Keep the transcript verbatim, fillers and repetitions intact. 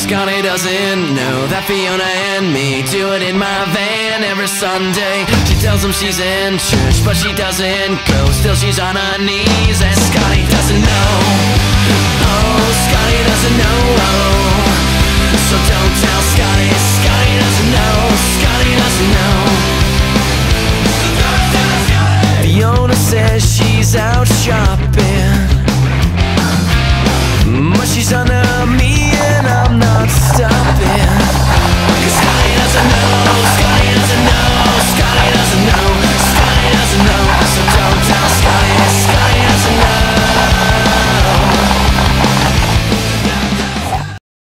Scotty doesn't know that Fiona and me do it in my van every Sunday. She tells him she's in church, but she doesn't go. Still she's on her knees, and Scotty doesn't know. Oh, Scotty doesn't know. Oh, so don't tell Scotty. Scotty doesn't know. Scotty doesn't know.